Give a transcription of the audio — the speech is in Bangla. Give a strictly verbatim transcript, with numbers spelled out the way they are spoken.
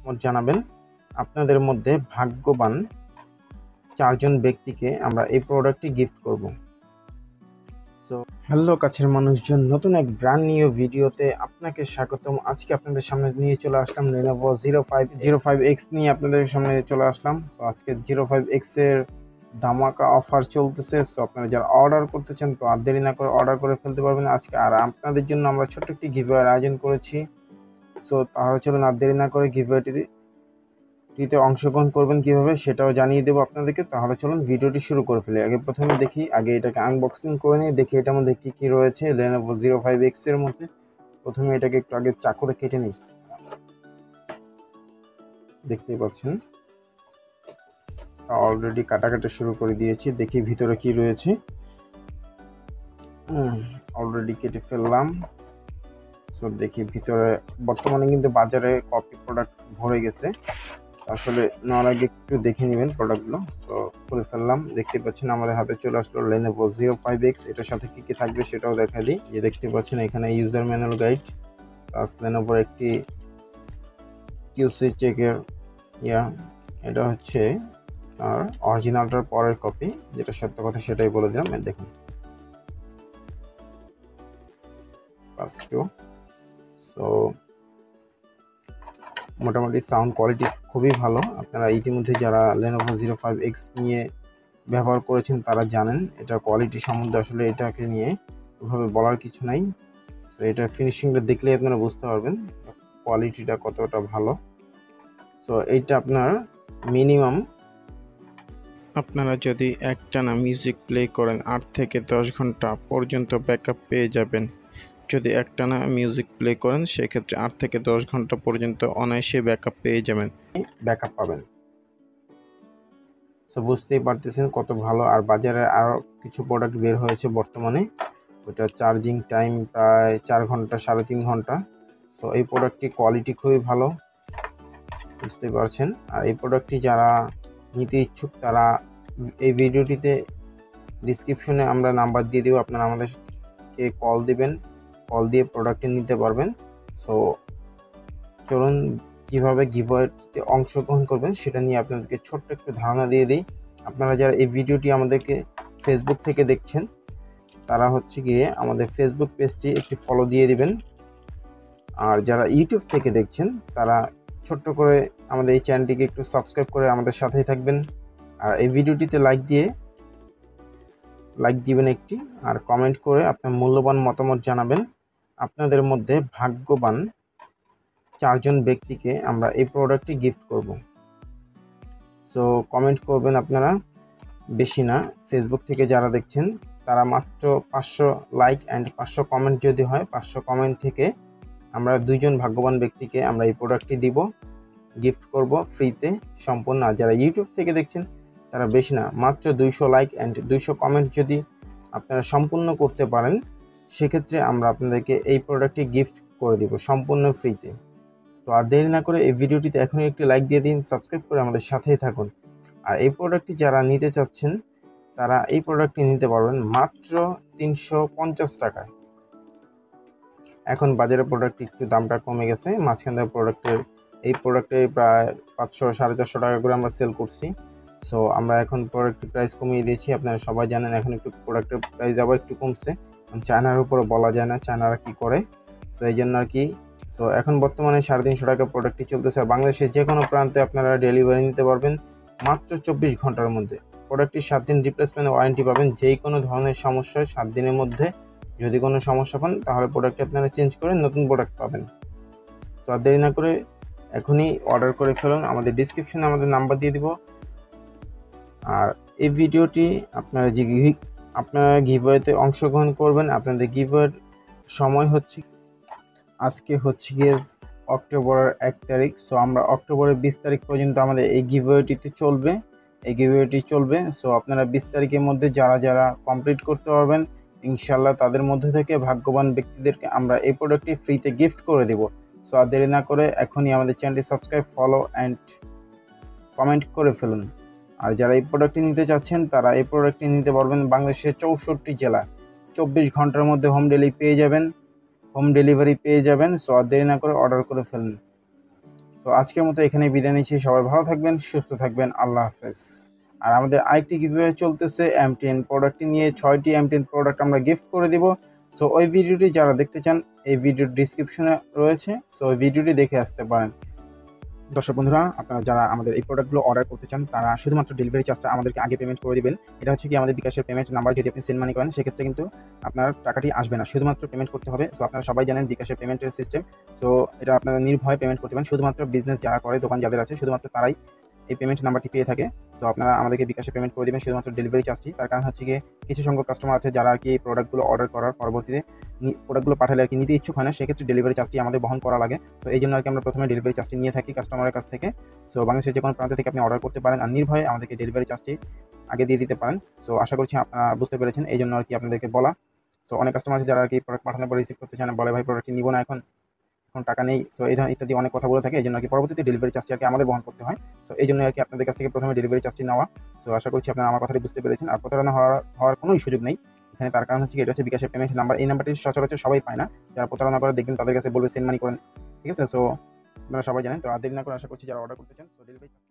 মতামত জানাবেন। আপনাদের মধ্যে ভাগ্যবান চারজন ব্যক্তিকে আমরা এই প্রোডাক্টটি গিফট করব। সো হ্যালো কাছের মানুষজন, নতুন এক ব্র্যান্ড নিউ ভিডিওতে আপনাকে স্বাগতম। আজকে আপনাদের সামনে নিয়ে চলে আসলাম Lenovo zero five zero five X নিয়ে আপনাদের সামনে চলে আসলাম। তো আজকে জিরো ফাইভ এক্স এর ধামাকা অফার চলতেছে। সো আপনারা যারা অর্ডার করতে চান তো আর দেরি না করে অর্ডার করে ফেলতে পারবেন আজকে। আর আপনাদের জন্য আমরা ছোট্ট একটি গিভওয়ের আয়োজন করেছি। সো তাহলে চলুন আর দেরি না করে গিভওয়েটি টিতে অংশগ্রহণ করবেন কিভাবে সেটাও জানিয়ে দেবো আপনাদেরকে। তাহলে চলুন ভিডিওটি শুরু করে ফেলি। আগে প্রথমে দেখি, আগে এটাকে আনবক্সিং করে নিই, দেখি এটার মধ্যে কী কী রয়েছে Lenovo জিরো ফাইভ এক্স এর মধ্যে। প্রথমে এটাকে একটু আগে চাকুতে কেটে নিই। দেখতেই পাচ্ছেন অলরেডি কাটাকাটি শুরু করে দিয়েছি। দেখি ভিতরে কি রয়েছে। অলরেডি কেটে ফেললাম। সো দেখি ভিতরে বর্তমানে কিন্তু বাজারে কপি প্রোডাক্ট ভরে গেছে। আসলে নেওয়ার আগে একটু দেখে নেবেন প্রোডাক্টগুলো। তো খুলে ফেললাম। দেখতে পাচ্ছেন আমাদের হাতে চলে আসলো Lenovo জিরো ফাইভ এক্স। এটার সাথে কি কি থাকবে সেটাও দেখা দিই। যে দেখতে পাচ্ছেন এখানে ইউজার ম্যানুয়াল গাইড প্লাস Lenovoর একটি কিউসি চেকের ইয়া, এটা হচ্ছে আর অরিজিনালটার পরের কপি, যেটা সত্য কথা সেটাই বলে দিলাম। দেখুন ফার্স্ট টু। সো মোটামুটি সাউন্ড কোয়ালিটি খুবই ভালো। আপনারা ইতিমধ্যে যারা Lenovo জিরো ফাইভ এক্স নিয়ে ব্যবহার করেছেন তারা জানেন এটা কোয়ালিটি সম্বন্ধে। আসলে এটাকে নিয়ে ওভাবে বলার কিছু নাই। সো এটা ফিনিশিংটা দেখলেই আপনারা বুঝতে পারবেন কোয়ালিটিটা কতটা ভালো। সো এইটা আপনার মিনিমাম আপনারা যদি একটানা মিউজিক প্লে করেন আট থেকে দশ ঘন্টা পর্যন্ত ব্যাকআপ পেয়ে যাবেন। যদি একটানা মিউজিক প্লে করেন সেক্ষেত্রে আট থেকে দশ ঘন্টা পর্যন্ত অনায়াসে ব্যাকআপ পেয়ে যাবেন ব্যাকআপ পাবেন। সো বুঝতেই পারতেছেন কত ভালো। আর বাজারে আরও কিছু প্রোডাক্ট বের হয়েছে বর্তমানে, ওটা চার্জিং টাইম প্রায় চার ঘন্টা সাড়ে তিন ঘন্টা। সো এই প্রোডাক্টটি কোয়ালিটি খুবই ভালো, বুঝতে পারছেন। আর এই প্রোডাক্টটি যারা নিতে ইচ্ছুক তারা এই ভিডিওটিতে ডিসক্রিপশনে আমরা নাম্বার দিয়ে দেবো, আপনারা আমাদেরকে কল দিবেন, কল দিয়ে প্রোডাক্টটি নিতে পারবেন। সো চলুন কীভাবে গিভওয়েতে অংশগ্রহণ করবেন সেটা নিয়ে আপনাদেরকে ছোট্ট একটু ধারণা দিয়ে দিই। আপনারা যারা এই ভিডিওটি আমাদেরকে ফেসবুক থেকে দেখছেন তারা হচ্ছে গিয়ে আমাদের ফেসবুক পেজটি একটি ফলো দিয়ে দিবেন। আর যারা ইউটিউব থেকে দেখছেন তারা ছোট্ট করে আমাদের এই চ্যানেলটিকে একটু সাবস্ক্রাইব করে আমাদের সাথেই থাকবেন। আর এই ভিডিওটিতে লাইক দিয়ে লাইক দিবেন একটি, আর কমেন্ট করে আপনার মূল্যবান মতামত জানাবেন। আপনাদের মধ্যে ভাগ্যবান চারজন ব্যক্তিকে আমরা এই প্রোডাক্টটি গিফট করব। সো কমেন্ট করবেন আপনারা, বেশি না। ফেসবুক থেকে যারা দেখছেন তারা মাত্র পাঁচশো লাইক অ্যান্ড পাঁচশো কমেন্ট যদি হয়, পাঁচশো কমেন্ট থেকে আমরা দুইজন ভাগ্যবান ব্যক্তিকে আমরা এই প্রোডাক্টটি দিব, গিফট করব ফ্রিতে সম্পূর্ণ। আর যারা ইউটিউব থেকে দেখছেন তারা বেশি না, মাত্র দুইশো লাইক অ্যান্ড দুইশো কমেন্ট যদি আপনারা সম্পূর্ণ করতে পারেন সেক্ষেত্রে আমরা আপনাদেরকে এই প্রোডাক্টটি গিফট করে দিব সম্পূর্ণ ফ্রিতে। তো আর দেরি না করে এই ভিডিওটিতে এখনই একটি লাইক দিয়ে দিন, সাবস্ক্রাইব করে আমাদের সাথেই থাকুন। আর এই প্রোডাক্টটি যারা নিতে চাচ্ছেন তারা এই প্রোডাক্টটি নিতে পারবেন মাত্র তিনশো পঞ্চাশ টাকায়। এখন বাজারে প্রোডাক্টটি একটু দামটা কমে গেছে, মাঝখানে প্রোডাক্টের এই প্রোডাক্টে প্রায় পাঁচশো সাড়ে চারশো টাকা করে আমরা সেল করছি। সো আমরা এখন প্রোডাক্টের প্রাইস কমিয়ে দিয়েছি, আপনারা সবাই জানেন। এখন একটু প্রোডাক্টের প্রাইস আবার একটু কমছে, চায়নার উপরে বলা যায় না চায়নারা কি করে। সো এই জন্য আর কি। সো এখন বর্তমানে সাড়ে তিনশো টাকা প্রোডাক্টটি চলতেছে। আর বাংলাদেশের যে কোনো প্রান্তে আপনারা ডেলিভারি নিতে পারবেন মাত্র চব্বিশ ঘন্টার মধ্যে। প্রোডাক্টটি সাত দিন রিপ্লেসমেন্ট ওয়ারেন্টি পাবেন। যেই কোনো ধরনের সমস্যা সাত দিনের মধ্যে যদি কোনো সমস্যা পান তাহলে প্রোডাক্টটি আপনারা চেঞ্জ করে নতুন প্রোডাক্ট পাবেন। তো আর দেরি না করে এখনই অর্ডার করে ফেলুন। আমাদের ডিসক্রিপশনে আমাদের নাম্বার দিয়ে দিব। আর এই ভিডিওটি আপনারা যে আপনারা গিভওয়েতে অংশগ্রহণ করবেন, আপনাদের গিভওয়ের সময় হচ্ছে আজকে হচ্ছে গিয়ে অক্টোবরের এক তারিখ। সো আমরা অক্টোবরের বিশ তারিখ পর্যন্ত আমাদের এই গিভওয়েটিতে চলবে, এই গিভওয়েটি চলবে। সো আপনারা বিশ তারিখের মধ্যে যারা যারা কমপ্লিট করতে পারবেন ইনশাল্লাহ তাদের মধ্যে থেকে ভাগ্যবান ব্যক্তিদেরকে আমরা এই প্রোডাক্টটি ফ্রিতে গিফট করে দেব। সো আর দেরি না করে এখনই আমাদের চ্যানেলটি সাবস্ক্রাইব, ফলো অ্যান্ড কমেন্ট করে ফেলুন। আর যারা এই প্রোডাক্টটি নিতে চাচ্ছেন তারা এই প্রোডাক্টটি নিতে পারবেন বাংলাদেশের চৌষট্টি জেলা, চব্বিশ ঘন্টার মধ্যে হোম ডেলিভারি পেয়ে যাবেন হোম ডেলিভারি পেয়ে যাবেন। সো আর দেরি না করে অর্ডার করে ফেলুন। সো আজকের মতো এখানেই বিদায় নিচ্ছি। সবাই ভালো থাকবেন, সুস্থ থাকবেন। আল্লাহ হাফেজ। আর আমাদের আরেকটি গিভওয়ে চলতেছে এম টেন প্রোডাক্টটি নিয়ে। ছয়টি এম টেন প্রোডাক্ট আমরা গিফট করে দিব। সো ওই ভিডিওটি যারা দেখতে চান এই ভিডিওর ডিসক্রিপশনে রয়েছে, সো ওই ভিডিওটি দেখে আসতে পারেন। দর্শক বন্ধুরা, আপনারা যারা আমাদের এই প্রোডাক্টগুলো অর্ডার করতে চান তারা শুধুমাত্র ডেলিভারি চার্জটা আমাদেরকে আগে পেমেন্ট করে দিবেন। এটা হচ্ছে কি আমাদের বিকাশের পেমেন্ট নাম্বার, যদি আপনি সেন্ড মানি করেন সেক্ষেত্রে কিন্তু আপনার টাকাটি আসবে না, শুধুমাত্র পেমেন্ট করতে হবে। সো আপনারা সবাই জানেন বিকাশের পেমেন্টের সিস্টেম। সো এটা আপনারা নির্ভয়ে পেমেন্ট করতে পারেন। শুধুমাত্র বিজনেস যারা করে, দোকান যাদের আছে, শুধুমাত্র তারাই এই পেমেন্ট নাম্বারটি পেয়ে থাকে। সো আপনারা আমাদেরকে বিকাশে পেমেন্ট করে দেবেন শুধুমাত্র ডেলিভারি চার্জটি। তার কারণ হচ্ছে গিয়ে কিছু সংখ্যক কাস্টমার আছে যারা আর কি এই প্রোডাক্টগুলো অর্ডার করার পরবর্তীতে প্রোডাক্টগুলো পাঠালে আর কি নিতে ইচ্ছুক হয় না, সেক্ষেত্রে ডেলিভারি চার্জটি আমাদের বহন করা লাগে। তো এই জন্য আর কি আমরা প্রথমে ডেলিভারি চার্জটি নিয়ে থাকি কাস্টমারের কাছ থেকে। সো বাংলাদেশের যে কোনো প্রান্ত থেকে আপনি অর্ডার করতে পারেন আর নির্ভয়ে আমাদেরকে ডেলিভারি চার্জটি আগে দিয়ে দিতে পারেন। সো আশা করছি আপনারা বুঝতে পেরেছেন, এই জন্য আর কি আপনাদেরকে বলা। সো অনেক কাস্টমার আছে যারা আর কি প্রোডাক্ট পাঠানোর পর রিসিভ করতে চান না, বলে ভাই প্রোডাক্টটি নিব না, এখন এখন টাকা নেই। সো এই ধরনের ইত্যাদি অনেক কথা বলে থাকে, এই জন্য আর কি পরবর্তীতে ডেলিভারি চার্জটি আর কি আমাদের বহন করতে হয়। সো এই জন্য আর কি আপনাদের কাছ থেকে প্রথমে ডেলিভারি চার্জটি নেওয়া। সো আশা করছি আপনারা আমার কথাটি বুঝতে পেরেছেন। আর প্রতারণা হওয়ার হওয়ার কোনো সুযোগ নেই এখানে। তার কারণ হচ্ছে কি এটা হচ্ছে বিকাশের পেমেন্ট নাম্বার, এই নাম্বারটি সচরাচর সবাই পায় না। যারা প্রতারণা করে দেখবেন তাদের কাছে বলবে সেন্ড মানি করেন, ঠিক আছে। সো আপনারা সবাই জানেন। তো আর দেরি না করে আশা করছি যারা অর্ডার করতে চান তো ডেলিভারি